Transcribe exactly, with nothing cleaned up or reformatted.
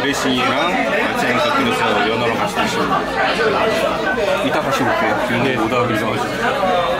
드레싱이랑 야채랑 곁들여서 연어랑 같이 드시면 이따 다시 올게요. 지금 오다가 이상하시죠.